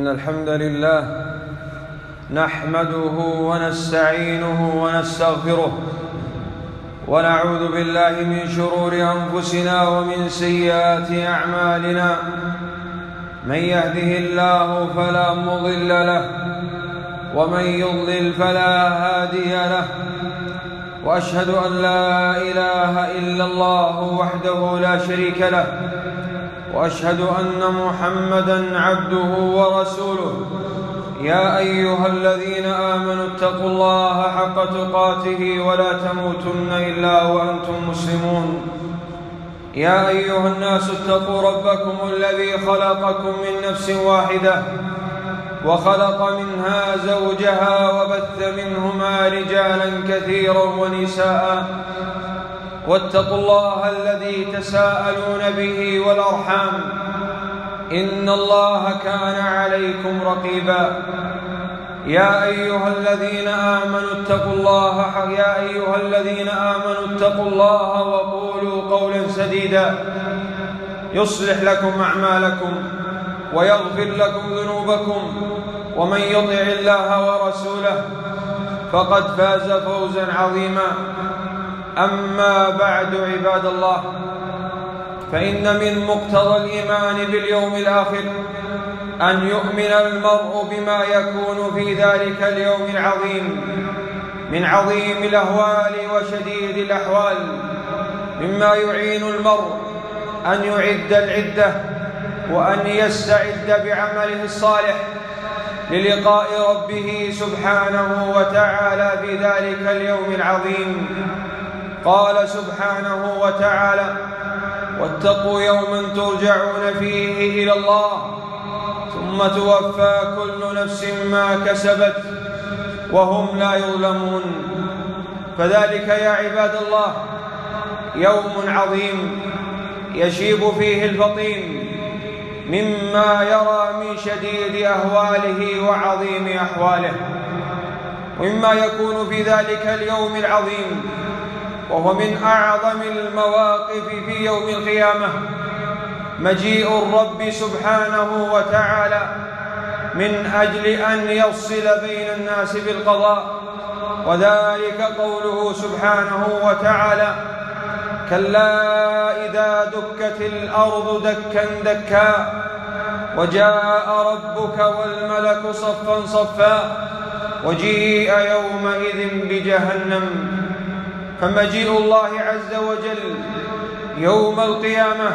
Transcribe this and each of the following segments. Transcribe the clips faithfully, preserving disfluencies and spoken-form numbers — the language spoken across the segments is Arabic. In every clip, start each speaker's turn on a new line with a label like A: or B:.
A: إن الحمد لله نحمده ونستعينه ونستغفره ونعوذ بالله من شرور أنفسنا ومن سيئات أعمالنا. من يهده الله فلا مضل له ومن يضلل فلا هادي له، وأشهد أن لا إله إلا الله وحده لا شريك له، وأشهد أن محمدًا عبده ورسوله. يا أيها الذين آمنوا اتقوا الله حق تقاته ولا تموتن إلا وأنتم مسلمون. يا أيها الناس اتقوا ربكم الذي خلقكم من نفس واحدة وخلق منها زوجها وبث منهما رجالا كثيرا ونساء، واتقوا الله الذي تساءلون به والأرحام إن الله كان عليكم رقيبا. يا أيها الذين آمنوا اتقوا الله يا أيها الذين آمنوا اتقوا الله وقولوا قولا سديدا يصلح لكم أعمالكم ويغفر لكم ذنوبكم، ومن يطع الله ورسوله فقد فاز فوزا عظيما. أما بعد، عباد الله، فإن من مقتضى الإيمان باليوم الآخر أن يؤمن المرء بما يكون في ذلك اليوم العظيم من عظيم الأهوال وشديد الأحوال، مما يعين المرء أن يعد العدة وأن يستعد بعمله الصالح للقاء ربه سبحانه وتعالى في ذلك اليوم العظيم. قال سبحانه وتعالى: واتقوا يوما ترجعون فيه إلى الله ثم توفى كل نفس ما كسبت وهم لا يظلمون. فذلك يا عباد الله يوم عظيم يشيب فيه الفطين مما يرى من شديد أهواله وعظيم أحواله. ومما يكون في ذلك اليوم العظيم وهو من أعظم المواقف في يوم القيامة مجيء الرب سبحانه وتعالى من أجل أن يفصل بين الناس بالقضاء، وذلك قوله سبحانه وتعالى: كلا إذا دكت الأرض دكا دكا وجاء ربك والملك صفا صفا وجيء يومئذ بجهنم. فمجيء الله عز وجل يوم القيامة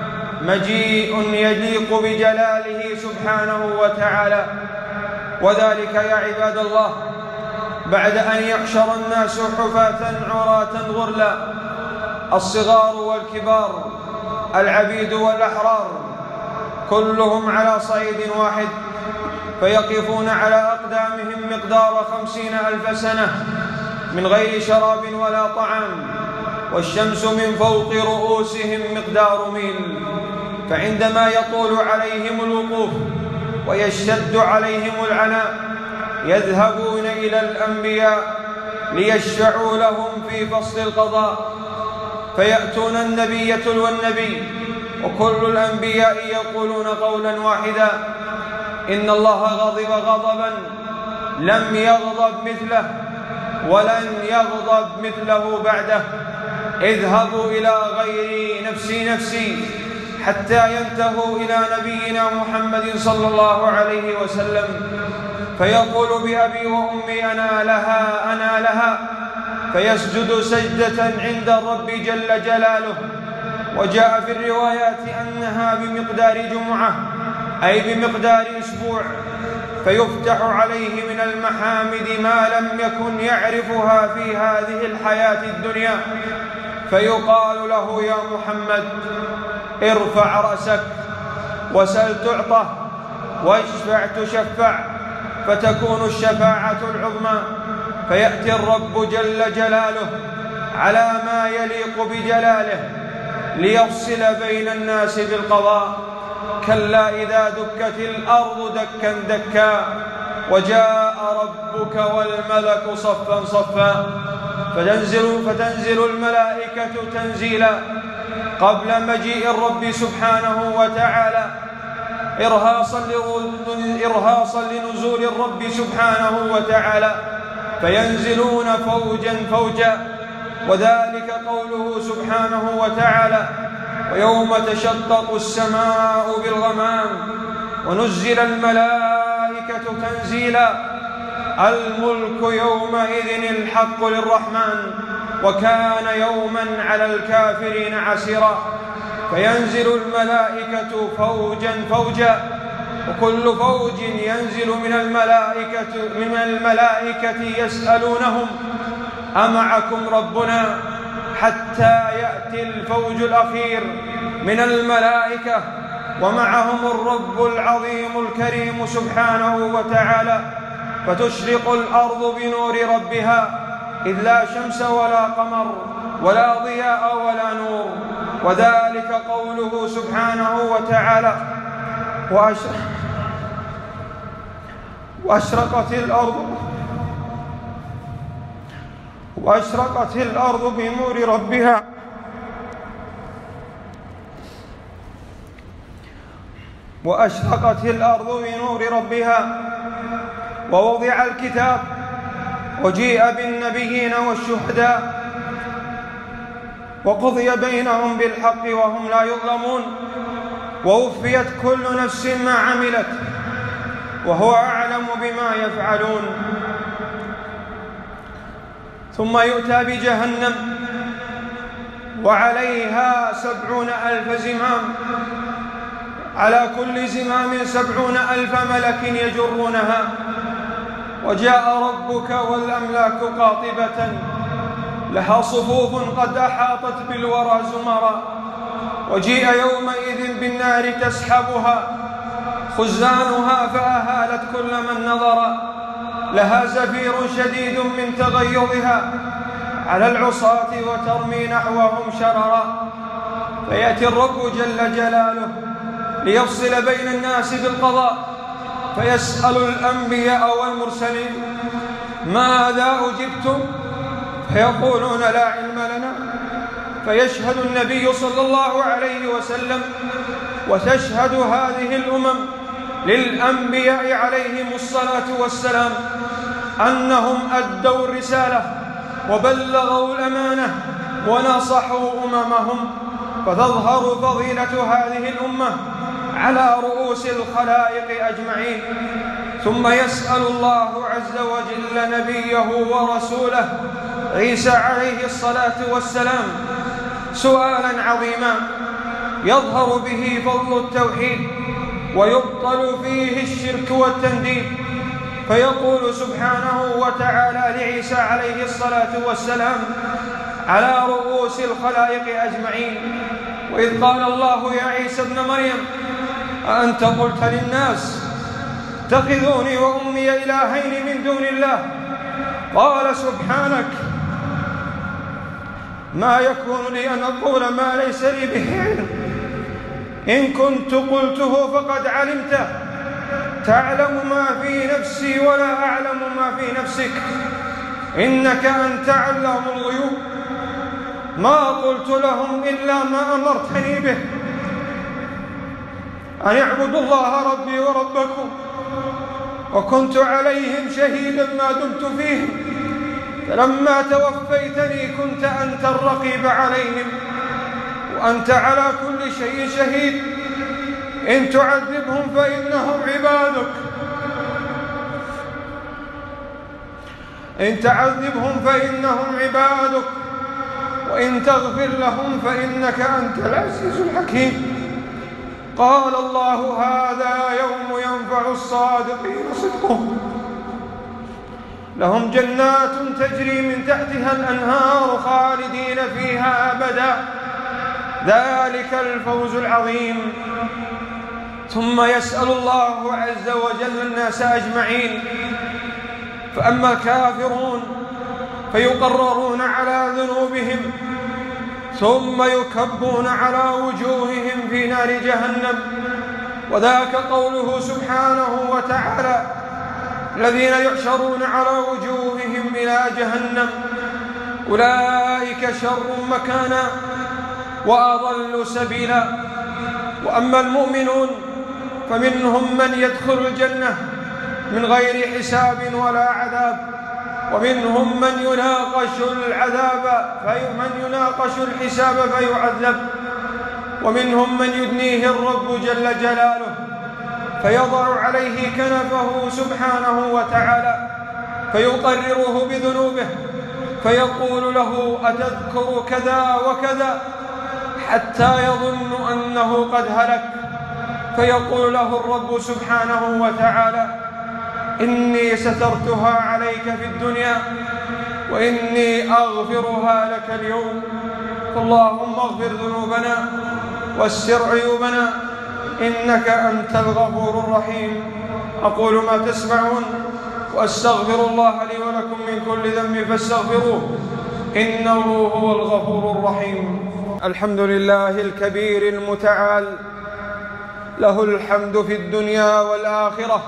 A: مجيء يليق بجلاله سبحانه وتعالى، وذلك يا عباد الله بعد أن يحشر الناس حفاة عراة غرلا، الصغار والكبار، العبيد والأحرار، كلهم على صعيد واحد، فيقفون على أقدامهم مقدار خمسين ألف سنة من غير شراب ولا طعام، والشمس من فوق رؤوسهم مقدار ميل. فعندما يطول عليهم الوقوف ويشتد عليهم العناء يذهبون إلى الأنبياء ليشفعوا لهم في فصل القضاء، فيأتون النبي يتلو النبي، وكل الأنبياء يقولون قولا واحدا: إن الله غضب غضبا لم يغضب مثله ولن يغضب مثله بعده، اذهبوا إلى غيري نفسي نفسي، حتى ينتهوا إلى نبينا محمد صلى الله عليه وسلم، فيقول: بأبي وأمي أنا لها أنا لها، فيسجد سجدة عند الرب جل جلاله. وجاء في الروايات أنها بمقدار جمعة، أي بمقدار أسبوع، فيفتح عليه من المحامد ما لم يكن يعرفها في هذه الحياة الدنيا، فيقال له: يا محمد ارفع رأسك وسل تعطى واشفع تشفع، فتكون الشفاعة العظمى. فيأتي الرب جل جلاله على ما يليق بجلاله ليفصل بين الناس بالقضاء. كلا إذا دكت الأرض دكا دكا وجاء ربك والملك صفا صفا، فتنزل, فتنزل الملائكة تنزيلا قبل مجيء الرب سبحانه وتعالى إرهاصا إرهاصا لنزول الرب سبحانه وتعالى، فينزلون فوجا فوجا، وذلك قوله سبحانه وتعالى: ويوم تشقق السماء بالغمام ونزل الملائكة تنزيلا الملك يومئذ الحق للرحمن وكان يوما على الكافرين عسيرا. فينزل الملائكة فوجا فوجا، وكل فوج ينزل من الملائكة من الملائكة يسألونهم: أمعكم ربنا؟ حتى يأتي الفوج الأخير من الملائكة ومعهم الرب العظيم الكريم سبحانه وتعالى، فتشرق الأرض بنور ربها، إذ لا شمس ولا قمر ولا ضياء ولا نور، وذلك قوله سبحانه وتعالى: وأشرقت الأرض وأشرقت الأرض بنور ربها وأشرقت الأرض بنور ربها ووضع الكتاب وجيء بالنبيين والشهداء وقضي بينهم بالحق وهم لا يظلمون، ووفيت كل نفس ما عملت وهو أعلم بما يفعلون. ثم يؤتى بجهنم وعليها سبعون ألف زمام، على كل زمام سبعون ألف ملك يجرونها، وجاء ربك والأملاك قاطبة لها صفوف قد أحاطت بالورى زمرا، وجيء يومئذ بالنار تسحبها خزانها فأهالت كل من نظر، لها زفير شديد من تغيظها على العصاة وترمي نحوهم شررا. فيأتي الرب جل جلاله ليفصل بين الناس بالقضاء، فيسأل الأنبياء والمرسلين: ماذا أجبتم؟ فيقولون: لا علم لنا. فيشهد النبي صلى الله عليه وسلم وتشهد هذه الأمم للأنبياء عليهم الصلاة والسلام أنهم أدوا الرسالة وبلغوا الأمانة ونصحوا أممهم، فتظهر فضيلة هذه الأمة على رؤوس الخلائق أجمعين. ثم يسأل الله عز وجل نبيه ورسوله عيسى عليه الصلاة والسلام سؤالا عظيما يظهر به فضل التوحيد ويبطل فيه الشرك والتنديد، فيقول سبحانه وتعالى لعيسى عليه الصلاة والسلام على رؤوس الخلائق أجمعين: وإذ قال الله يا عيسى ابن مريم أأنت قلت للناس اتخذوني وأمي إلهين من دون الله؟ قال سبحانك ما يكون لي أن أقول ما ليس لي به علم، إن كنت قلته فقد علمته، تعلم ما في نفسي ولا أعلم ما في نفسك، إنك أنت علام الغيوب. ما قلت لهم إلا ما أمرتني به، أن اعبدوا الله ربي وربكم، وكنت عليهم شهيدا ما دمت فيهم، فلما توفيتني كنت أنت الرقيب عليهم، وأنت على كل شيء شهيد. إن تعذبهم فإنهم عبادك إن تعذبهم فإنهم عبادك وإن تغفر لهم فإنك أنت العزيز الحكيم. قال الله هذا يوم ينفع الصادقين صدقهم، لهم جنات تجري من تحتها الأنهار خالدين فيها أبدا، ذلك الفوز العظيم. ثم يسأل الله عز وجل الناس أجمعين، فأما الكافرون فيقررون على ذنوبهم ثم يكبون على وجوههم في نار جهنم، وذاك قوله سبحانه وتعالى: الذين يحشرون على وجوههم إلى جهنم أولئك شر مكانا وأضل سبيلا. وأما المؤمنون فمنهم من يدخل الجنة من غير حساب ولا عذاب، ومنهم من يناقش العذاب من يناقش الحساب فيعذب، ومنهم من يدنيه الرب جل جلاله فيضع عليه كنفه سبحانه وتعالى فيقرره بذنوبه فيقول له أتذكر كذا وكذا، حتى يظن أنه قد هلك، فيقول له الرب سبحانه وتعالى إني سترتها عليك في الدنيا وإني أغفرها لك اليوم، فاللهم اغفر ذنوبنا واستر عيوبنا إنك أنت الغفور الرحيم. أقول ما تسمعون وأستغفر الله لي ولكم من كل ذنب فاستغفروه إنه هو الغفور الرحيم. الحمد لله الكبير المتعال، له الحمد في الدنيا والآخرة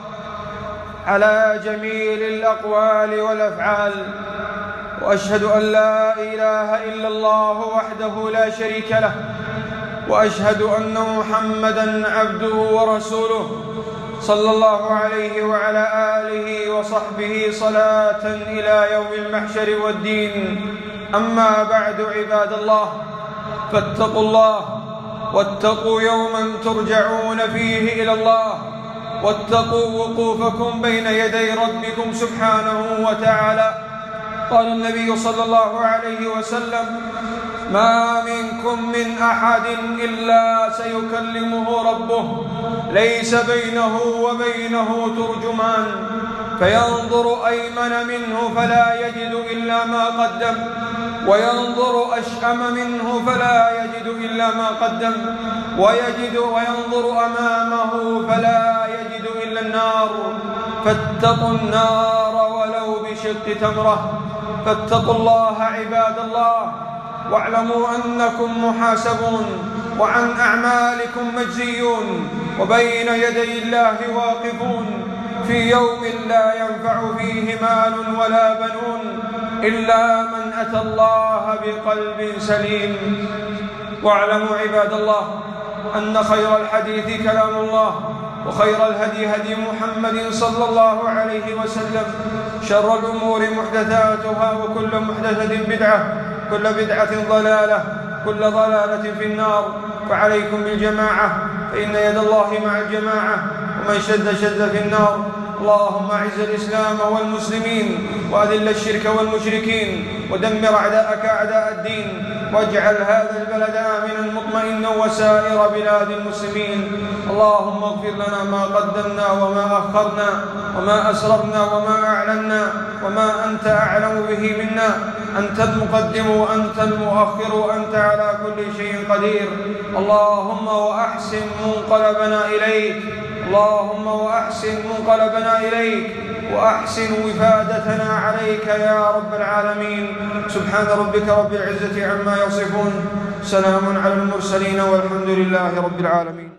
A: على جميل الأقوال والأفعال، وأشهد أن لا إله إلا الله وحده لا شريك له، وأشهد أن محمدًا عبده ورسوله صلى الله عليه وعلى آله وصحبه صلاة إلى يوم المحشر والدين. أما بعد عباد الله، فاتقوا الله واتقوا يوما ترجعون فيه إلى الله، واتقوا وقوفكم بين يدي ربكم سبحانه وتعالى. قال النبي صلى الله عليه وسلم ما منكم من أحد إلا سيكلمه ربه ليس بينه وبينه ترجمان، فينظر أيمن منه فلا يجد إلا ما قدم، وينظر أشأم منه فلا يجد إلا ما قدم، ويجد وينظر أمامه فلا يجد إلا النار، فاتقوا النار ولو بشق تمرة. فاتقوا الله عباد الله، واعلموا أنكم محاسبون وعن أعمالكم مجزيون، وبين يدي الله واقفون في يوم لا ينفع فيه مال ولا بنون إلا من أتى الله بقلب سليم. واعلموا عباد الله أن خير الحديث كلام الله، وخير الهدي هدي محمد صلى الله عليه وسلم، شر الأمور محدثاتها، وكل محدثة بدعة، كل بدعة ضلالة، كل ضلالة في النار. فعليكم بالجماعة فإن يد الله مع الجماعة، ومن شد شد في النار. اللهم أعز الإسلام والمسلمين، وأذل الشرك والمشركين، ودمر أعداءك أعداء الدين، واجعل هذا البلد آمنا مطمئنا وسائر بلاد المسلمين. اللهم اغفر لنا ما قدمنا وما أخرنا وما أسررنا وما أعلنا وما أنت أعلم به منا، أنت المقدم وأنت المؤخر وأنت على كل شيء قدير. اللهم وأحسن منقلبنا إليك، اللهم وأحسن منقلبنا إليك، وأحسن وفادتنا عليك يا رب العالمين. سبحان ربك رب العزة عما يصفون، سلام على المرسلين، والحمد لله رب العالمين.